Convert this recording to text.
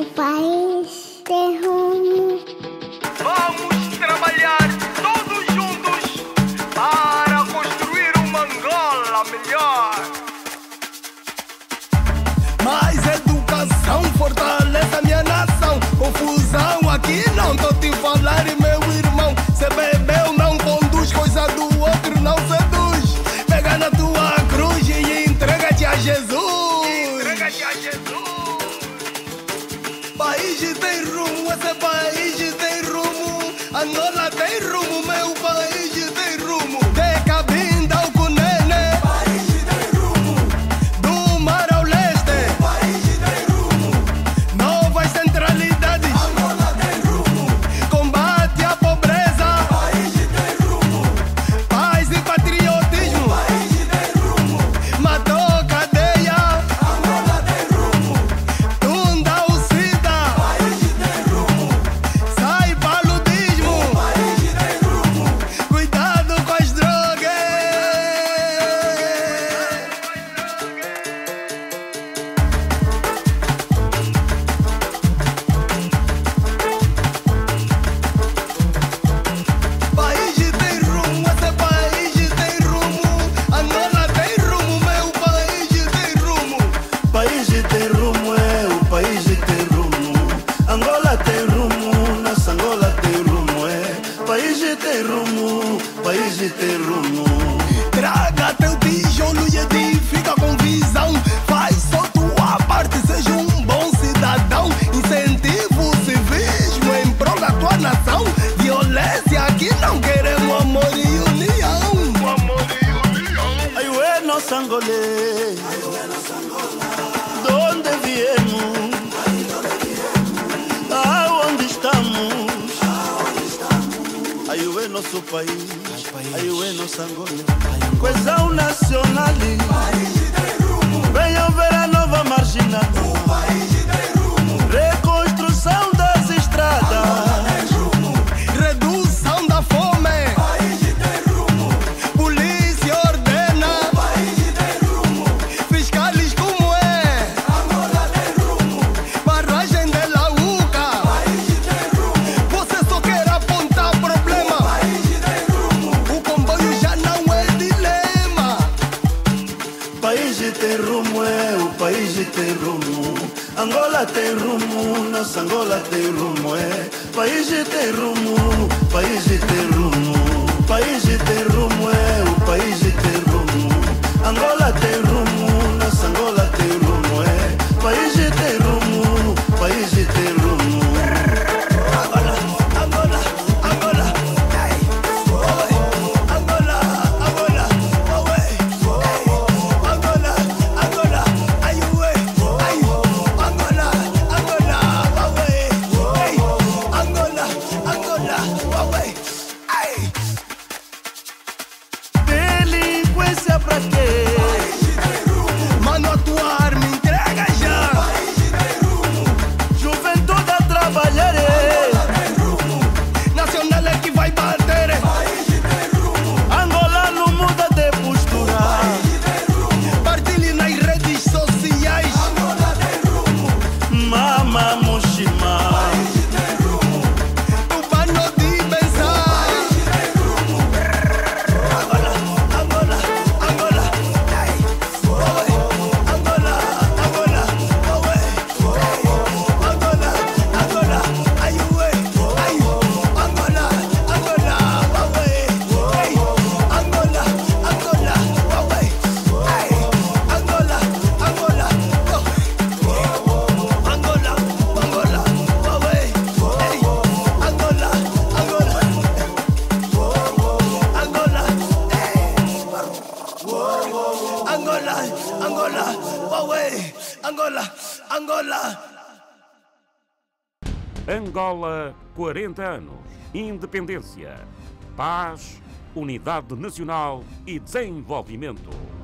O país tem rumo. Vamos trabalhar todos juntos para construir uma Angola melhor. Mais educação fortalece a minha nação. Confusão aqui não tô te falar, meu irmão. Cê bebeu, não conduz, coisa do outro não seduz. Pega na tua cruz e entrega-te a Jesus. Entrega-te a Jesus. País tem rumo, esse país tem rumo. Angola tem rumo, meu país tem rumo. De Cabinda ao Cunene, país tem rumo. Do mar ao leste, país tem rumo. Novas centralidades, Angola tem rumo. Combate à pobreza, país tem rumo. Paz e patriotismo, país tem rumo. Matou cadeia, Angola tem rumo. Tunda o SIDA, país tem rumo. Sai paludismo, país tem rumo. Cuidado com as drogas. País tem rumo, esse país tem rumo. Angola tem rumo, meu país tem rumo. País tem rumo, é o país tem rumo. Angola tem rumo, nossa Angola tem rumo, é. País tem rumo, país tem rumo. Traga teu tijolo e edifica com visão. Faz só tua parte, seja um bom cidadão. Incentiva o civismo em prol da tua nação. Violência aqui não queremos, amor e união. Ai, ué, nossa Angolê, de onde viemos, aonde estamos. Ai, ué, nosso país, ai, ué, nossa Angolê. Coesão nacional, venham ver a nova marginal. Reconstrução das estradas, Redução da fome. Polícia ordena. Fiscais como é. Barragem de la Uca. Você só quer apontar problema. O comboio já não é dilema. país tem rumo, é o país tem rumo. Angola tem rumo, nossa Angola tem rumo, é. País tem rumo, país tem rumo. País tem rumo, é o país tem rumo. Angola tem rumo, nossa Angola tem rumo, é. País tem rumo, país tem rumo. Angola, Angola, Angola. Ei. Angola, Angola. Angola, Angola. Ai, ué. Ai. Angola, Angola. Ei. Angola, Angola. Ai. Delinquência pra quê? Mano, a tua arma entrega já. Juventude a trabalhar, Nacional é que vai bater. Angola não muda de postura. Partilhe nas redes sociais. Mama Mushima, Tubano de pensar. Angola, Angola, Angola. Ei. Angola, Angola. Angola, Angola. Ai, ué. Ai. Angola, Angola. Ei. Angola, Angola. Ei. Angola, Angola. Angola, Angola. Ei. Angola, Angola. Angola. Angola, Angola. Angola, Angola. Angola, 40 anos. Independência, paz, unidade nacional e desenvolvimento.